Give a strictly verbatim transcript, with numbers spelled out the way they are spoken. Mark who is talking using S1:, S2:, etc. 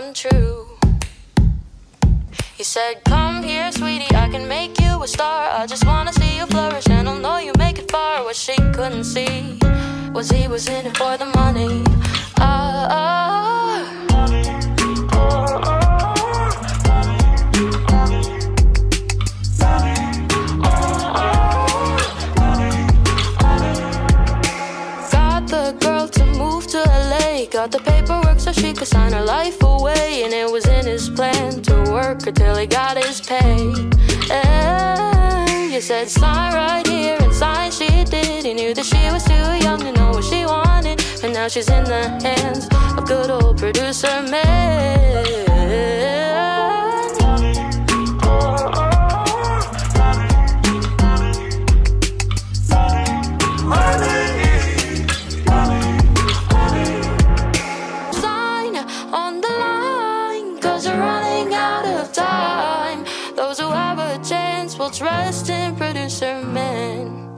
S1: come true. He said, come here, sweetie, I can make you a star. I just wanna see you flourish, and I'll know you make it far. What she couldn't see was he was in it for the money. Ah, ah. Got the girl to move to L A, got the paperwork so she could sign her life away. And it was in his plan to work until he got his pay. And you said sign right here, and sign she did. He knew that she was too young to know what she wanted, but now she's in the hands of good old producer man. Sign on the line, cause we're running out of time. Those who have a chance will trust in producer man.